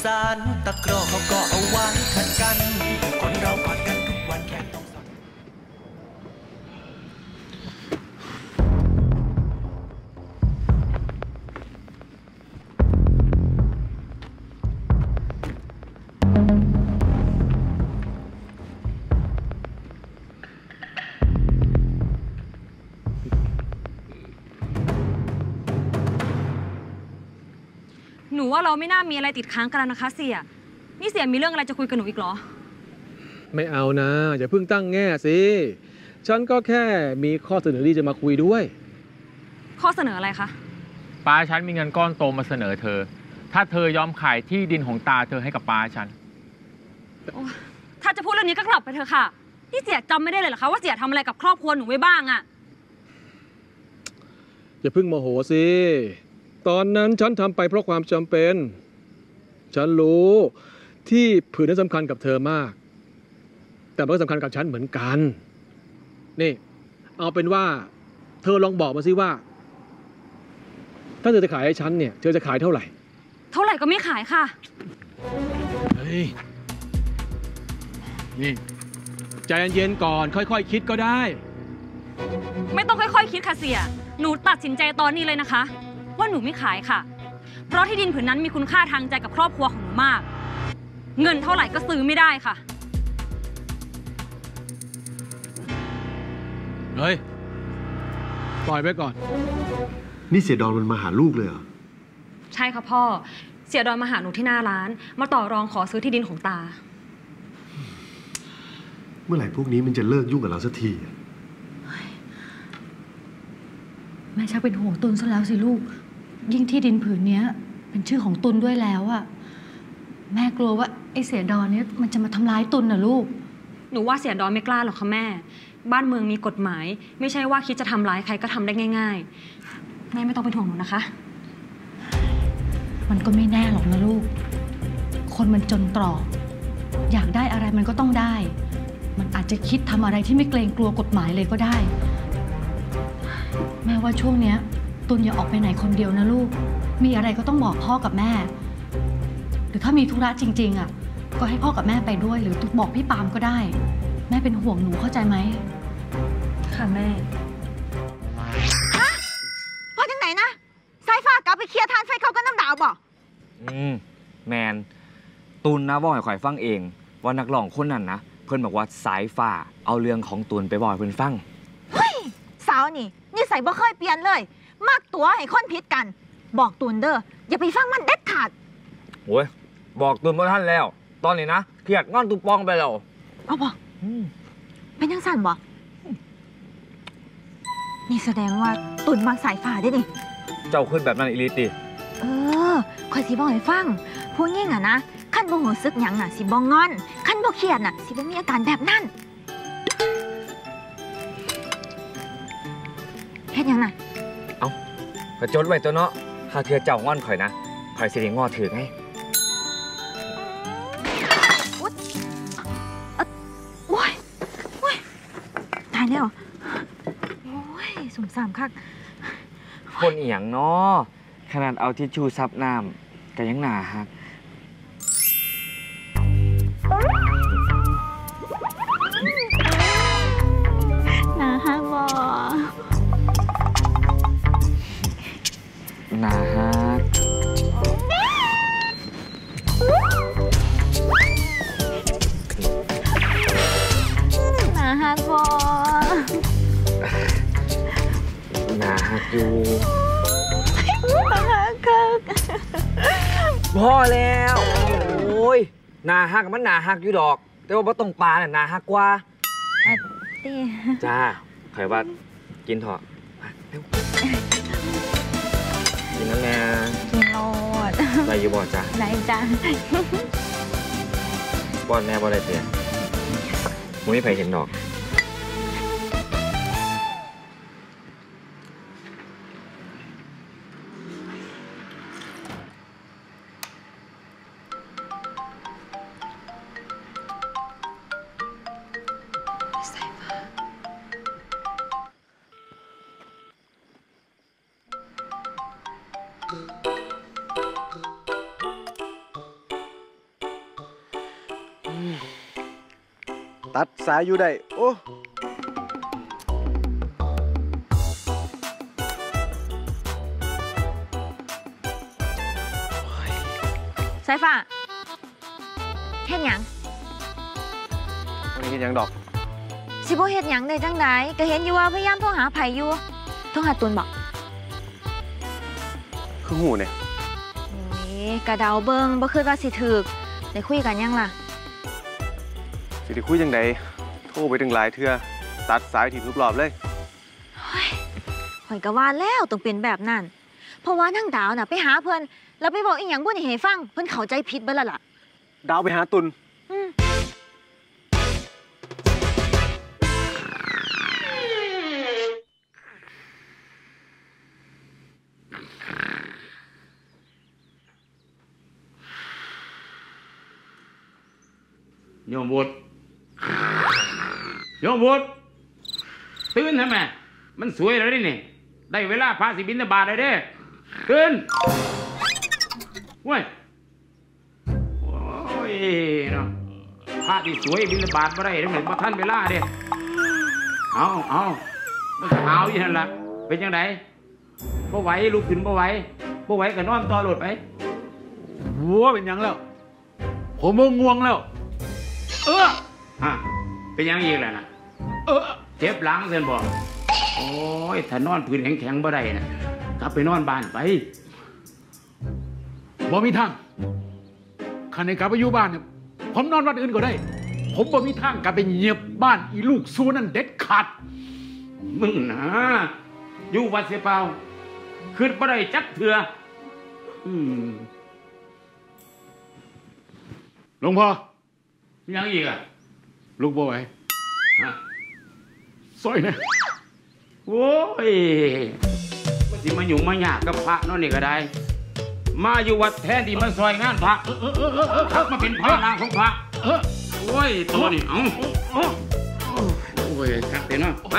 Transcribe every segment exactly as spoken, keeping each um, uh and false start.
สานตะกร้อเขาก็เอาไว้ขัดกันคนเรากอดกันทุกวันแค่ต้องสอนหนูว่าเราไม่น่ามีอะไรติดค้างกันแล้วนะคะเสี่ยนี่เสี่ยมีเรื่องอะไรจะคุยกับหนูอีกเหรอไม่เอานะอย่าเพิ่งตั้งแง่สิฉันก็แค่มีข้อเสนอที่จะมาคุยด้วยข้อเสนออะไรคะป้าฉันมีเงินก้อนโตมาเสนอเธอถ้าเธอยอมขายที่ดินของตาเธอให้กับป้าฉันถ้าจะพูดเรื่องนี้ก็กลับไปเถอะค่ะนี่เสี่ยจำไม่ได้เลยเหรอคะว่าเสี่ยทำอะไรกับครอบครัวหนูไว้บ้างอะอย่าเพิ่งโมโหสิตอนนั้นฉันทำไปเพราะความจำเป็นฉันรู้ที่ผืนนั้นสำคัญกับเธอมากแต่มันก็สำคัญกับฉันเหมือนกันนี่เอาเป็นว่าเธอลองบอกมาสิว่าถ้าเธอจะขายให้ฉันเนี่ยเธอจะขายเท่าไหร่เท่าไหร่ก็ไม่ขายค่ะเฮ้ยนี่ใจเย็นๆก่อนค่อยๆ คิดก็ได้ไม่ต้องค่อยๆคิดค่ะเสี่ยหนูตัดสินใจตอนนี้เลยนะคะว่าหนูไม่ขายค่ะเพราะที่ดินผืนนั้นมีคุณค่าทางใจกับครอบครัวของหนูมากเงินเท่าไหร่ก็ซื้อไม่ได้ค่ะเฮ้ยปล่อยไปก่อนนี่เสียดอนมันมาหาลูกเลยเหรอใช่ค่ะพ่อเสียดอนมาหาหนูที่หน้าร้านมาต่อรองขอซื้อที่ดินของตาเมื่อไหร่พวกนี้มันจะเลิกยุ่งกับเราสักทีแม่ชักเป็นห่วงตุลซะแล้วสิลูกยิ่งที่ดินผืนนี้เป็นชื่อของตุลด้วยแล้วอะแม่กลัวว่าไอ้เสียดอนเนี้ยมันจะมาทำร้ายตุลน่ะลูกหนูว่าเสียดอนไม่กล้าหรอกค่ะแม่บ้านเมืองมีกฎหมายไม่ใช่ว่าคิดจะทำร้ายใครก็ทำได้ง่ายๆแม่ไม่ต้องเป็นห่วงหนูนะคะมันก็ไม่แน่หรอกนะลูกคนมันจนตรอกอยากได้อะไรมันก็ต้องได้มันอาจจะคิดทำอะไรที่ไม่เกรงกลัวกฎหมายเลยก็ได้แม่ว่าช่วงเนี้ยตุลอย่าออกไปไหนคนเดียวนะลูกมีอะไรก็ต้องบอกพ่อกับแม่หรือถ้ามีธุระจริงๆอ่ะก็ให้พ่อกับแม่ไปด้วยหรือบอกพี่ปามก็ได้แม่เป็นห่วงหนูเข้าใจไหมค่ะแม่ฮะพอจังไหนนะสายฟ้ากลับไปเคลียร์ทานไฟเขาก็น้ำดาวบ่อืมแมนตุลนะบอกให้ข่อยฟังเองว่านักร้องคนนั้นนะเพื่อนบอกว่าสายฟ้าเอาเรื่องของตุลไปบอกให้เพื่อนฟังเฮ้ยสาวนี่นิสัยบ่เคยเปลี่ยนเลยมักตัวให้คนผิดกันบอกตุลเด้ออย่าไปฟังมันเด็ดขาดโอ้ยบอกตุลมาท่านแล้วตอนนี้นะเครียดงอนตุปองไปแล้วเอาบ่เป็นยังสั่นบ่นี่แสดงว่าตุลมักสายฟ้าได้นี่เจ้าขึ้นแบบนั้นอีลิติเออคอยสิบอกให้ฟังผู้หญิงอะนะขั้นบ่รู้สึกหยังน่ะสิบ่งอนขั้นบ่เครียดน่ะสิบ่มีอาการแบบนั้นเฮ็ดยังน่ะเอ้ากระจดไว้ตัวเนาะถ้าเธอเจ้างอนข่อยนะข่อยสิได้งอถือไงโอ้ยโอ้ยตายแล้วโอ้ยสมสามคักคนอีหยังเนาะขนาดเอาทิชชู่ซับน้ำก็ยังหนาฮักหนาฮักบ่หนาฮักหนาฮักบ่หนาฮักอยู่หนาฮักคักพอแล้วโอ้ยหนาฮักมันหนาฮักอยู่ดอกแต่ว่าบ่ต้องปลาเนี่ยหนาฮักกว่าจ้าใครว่ากินเถอะเร็วกินน้ำแม่กินโลดได้อยู่บ่จ้าได้จ้าป้อนแม่บ่ได้เตี้ยมึงไม่เคยเห็นดอกตัดสายอยู่ได้โอ้สายฟ้าเฮ็ดหยังไม่ได้เห็นหยังดอกสิบ่เฮ็ดหยังได้จังใดก็เห็นอยู่ว่าพยายามโทรหาไผอยู่โทรหาตุนบอกคือหูเนี่ยโอ้ยกระเดาเบิ่งบ่คิดว่าสิถึกได้คุยกันยังล่ะสิได้คุยจังใดโทรไปถึงหลายเทื่อตัดสายถิ่มทุกรอบเลยข่อยก็ว่าแล้วต้องเป็นแบบนั้น เพราะว่านางดาวน่ะไปหาเพิ่นแล้วไปบอกอีหยังบ่ได้ให้ฟังเพิ่นเข้าใจผิดเบิดแล้วล่ะดาวไปหาตุนอืมโยมบุตรโยมบุตรตื่นทำไมมันสวยแล้วดินี่ได้เวลาพาสิบิณฑบาตเลยเด้ตื่นเว้ยโอ้ยเนาะพระที่สวยบิณฑบาตไม่ได้เหมือนมาท่านเวลาเด้เอาเอามันขาวอยู่นั่นละเป็นยังไงบ่ไหวลุกขึ้นบ่ไหวบ่ไหวก็นอนต่อรถไปหัวเป็นยังแล้วผมมึงง่วงแล้วเออฮะเป็นยังอีกแล้วนะเออเจ็บหลังเส้นบอกโอ้ยถ้านอนพื้นแข็งๆบ่ได้นะกลับไปนอนบ้านไปบ่มีทางคันในกลับไปอยู่บ้านเนี่ยผมนอนวัดอื่นก็ได้ผมบ่มีทางกลับไปเหยียบบ้านอีลูกซูนั่นเด็ดขาดมึงนะอยู่วัดเสียเปล่าขึ้นบ่ได้จักเถื่ออืมหลวงพ่อยังอีกอ่ะลูกบ่ไหวฮะซอยนะโว้ยมันสิมาอยู่มายากกับพระนั่นนี่ก็ได้มาอยู่วัดแท้ที่มาซอยงานพระเออเออเออเออมาเป็นพระนางของพระเออโอ้ยตัวนี่เอ้าโอ้ยคักเดี๋ยวนะไป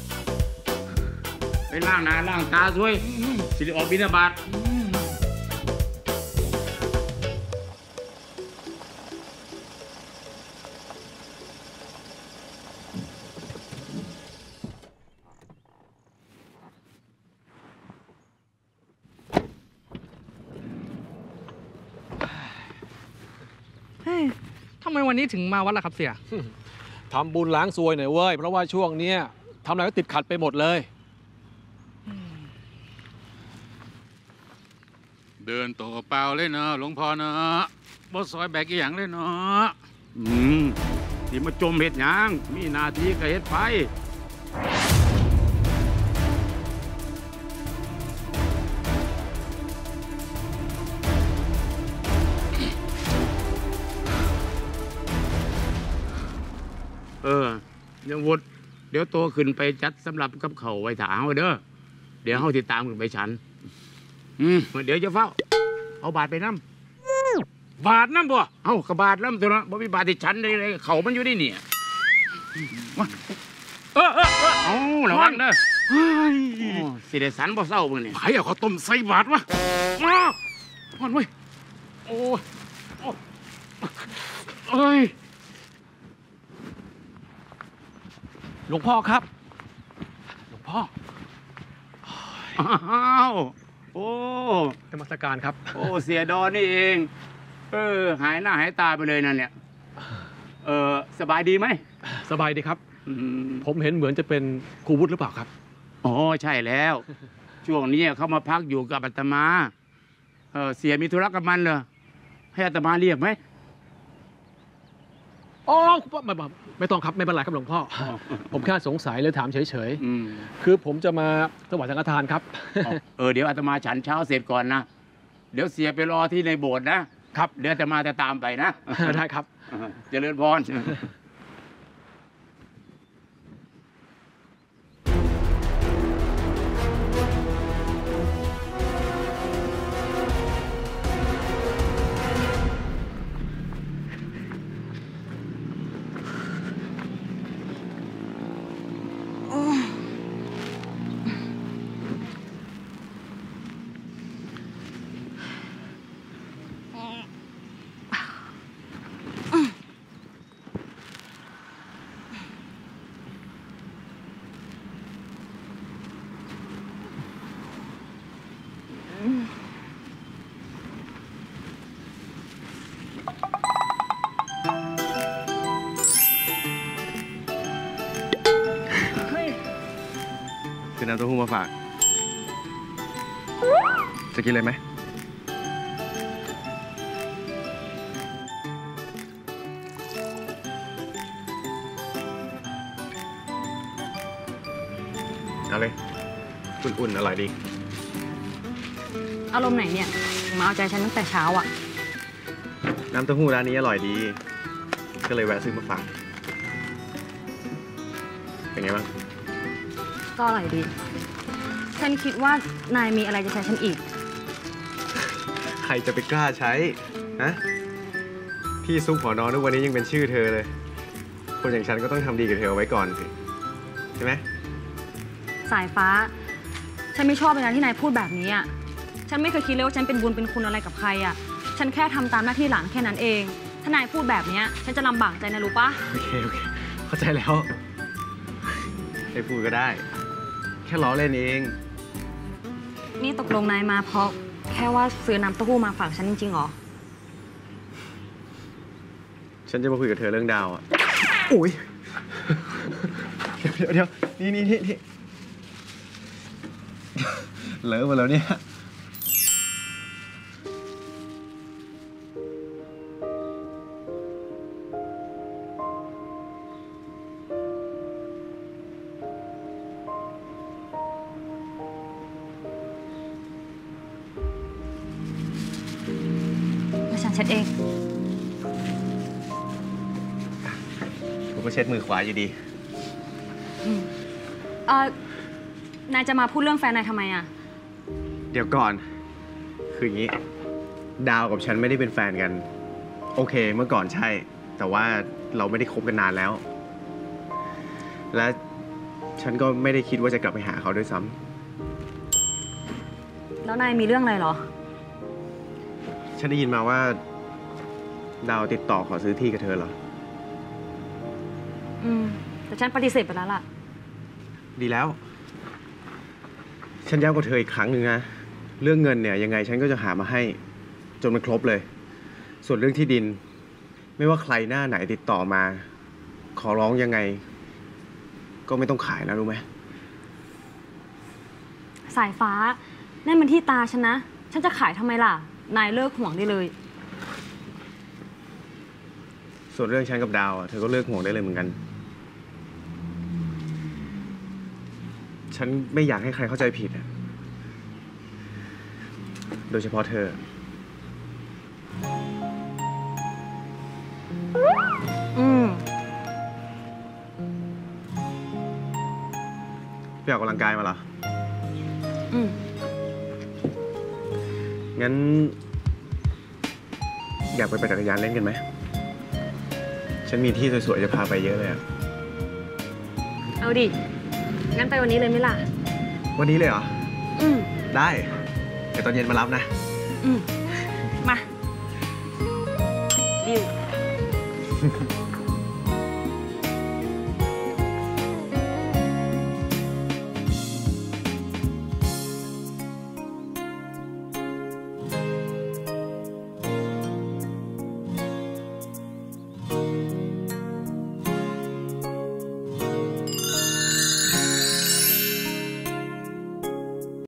ไปล้างหน้าล้างตาสวยสิได้ออกบิณฑบาตทำไมวันนี้ถึงมาวัดล่ะครับเสี่ยทำบุญล้างซวยหน่อยเว้ยเพราะว่าช่วงเนี้ยทำอะไรก็ติดขัดไปหมดเลยเดินตัวเปล่าเลยเนาะหลวงพ่อเนาะบ่ซอยแบกอีหยังเลยเนาะอืมที่มาจมเห็ดหยังมีหน้าที่ก็เห็ดไปเออยังวุฒเดี๋ยวโตขึ้นไปจัดสำหรับกับเขาไว้ถาเอาเด้อเดี๋ยวเขาติดตามขึ้นไปฉันอืมเดี๋ยวจะเฝ้าเอาบาทไปน้ำบาทน้ำบ่เอากระบาทน้ำตัวนั้นบ่มีบาทที่ฉันเลยเขามันอยู่ที่นี่มาเออเออเออเอาระวังเด้อสิเดสันบ่เศร้ามึงเนี่ยไผ่เอาข้าวต้มใส่บาทวะมามันเว้ยโอ้ยเอ้ยหลวงพ่อครับหลวงพ่ออ้าวโอ้นมัสการครับโอ้เสียดอนนี่เองเออหายหน้าหายตาไปเลยนั่นเนี่ยเออสบายดีไหมสบายดีครับผมเห็นเหมือนจะเป็นครูวุฒิหรือเปล่าครับอ๋อใช่แล้วช่วงนี้เขามาพักอยู่กับอาตมาเออเสียมีธุระกับมันเหรอให้อาตมาเรียกไหมอ๋อไม่ไม่ต้องครับไม่เป็นไรครับหลวงพ่อผมแค่สงสัยเลยถามเฉยๆคือผมจะมาถวายสังฆทานครับเออเดี๋ยวอาตมาฉันเช้าเสร็จก่อนนะเดี๋ยวเสียไปรอที่ในโบสถ์นะครับเดี๋ยวอาตมาจะตามไปนะได้ครับเจริญพรน้ำเต้าหู้มาฝาก จะกินเลยไหมเอาเลยอุ่นๆอร่อยดีอารมณ์ไหนเนี่ยถึงมาเอาใจฉันตั้งแต่เช้าอ่ะน้ำเต้าหู้ร้านนี้อร่อยดี ก็เลยแวะซื้อมาฝาก เป็นไงบ้างก็อร่อยดี ฉันคิดว่านายมีอะไรจะใช้ฉันอีกใครจะไปกล้าใช้ ฮะ ที่ซุปหัวนอนทุกวันนี้ยังเป็นชื่อเธอเลย คนอย่างฉันก็ต้องทำดีกับเธอเอาไว้ก่อนสิ ใช่ไหมสายฟ้า ฉันไม่ชอบเลยนะที่นายพูดแบบนี้อ่ะ ฉันไม่เคยคิดเลยว่าฉันเป็นบุญเป็นคุณอะไรกับใครอ่ะ ฉันแค่ทำตามหน้าที่หลานแค่นั้นเอง ถ้านายพูดแบบนี้ฉันจะลำบากใจนะรู้ปะโอเค โอเค เข้าใจแล้วให้พูดก็ได้ แค่ล้อเล่นเองนี่ตกลงนายมาเพราะแค่ว่าซื้อน้ำเต้าหู้มาฝากฉันจริงๆหรอฉันจะมาคุยกับเธอเรื่องดาวอ่ะอุ้ยเดี๋ยวเดี๋ยวเดี๋ยวนี่นี่นี่นี่เลอะมาแล้วเนี่ยแล้วฉันเช็ดเองผมก็เช็ดมือขวาอยู่ดีอืมเอ่อนายจะมาพูดเรื่องแฟนนายทำไมอ่ะเดี๋ยวก่อน คืออย่างนี้ ดาวกับฉันไม่ได้เป็นแฟนกัน โอเค เมื่อก่อนใช่ แต่ว่าเราไม่ได้คบกันนานแล้ว และฉันก็ไม่ได้คิดว่าจะกลับไปหาเขาด้วยซ้ำแล้วนายมีเรื่องอะไรเหรอฉันได้ยินมาว่า ดาวติดต่อขอซื้อที่กับเธอเหรออืม แต่ฉันปฏิเสธไปแล้วล่ะดีแล้ว ฉันย้ำกับเธออีกครั้งหนึ่งนะ เรื่องเงินเนี่ยยังไงฉันก็จะหามาให้จนมันครบเลย ส่วนเรื่องที่ดิน ไม่ว่าใครหน้าไหนติดต่อมา ขอร้องยังไง ก็ไม่ต้องขายนะรู้ไหมสายฟ้า นั่นมันที่ตาฉันนะ ฉันจะขายทำไมล่ะ นายเลิกห่วงได้เลยส่วนเรื่องฉันกับดาวอะเธอก็เลิกห่วงได้เลยเหมือนกัน ฉันไม่อยากให้ใครเข้าใจผิดอะโดยเฉพาะเธออืมไปออกกำลังกายมาเหรออืมงั้น อยากไปปั่นจักรยานเล่นกันไหม ฉันมีที่สวยๆจะพาไปเยอะเลยอะเอาดิ งั้นไปวันนี้เลยไหมล่ะวันนี้เลยเหรออืมได้ เดี๋ยวตอนเย็นมารับนะอืม มา ดิว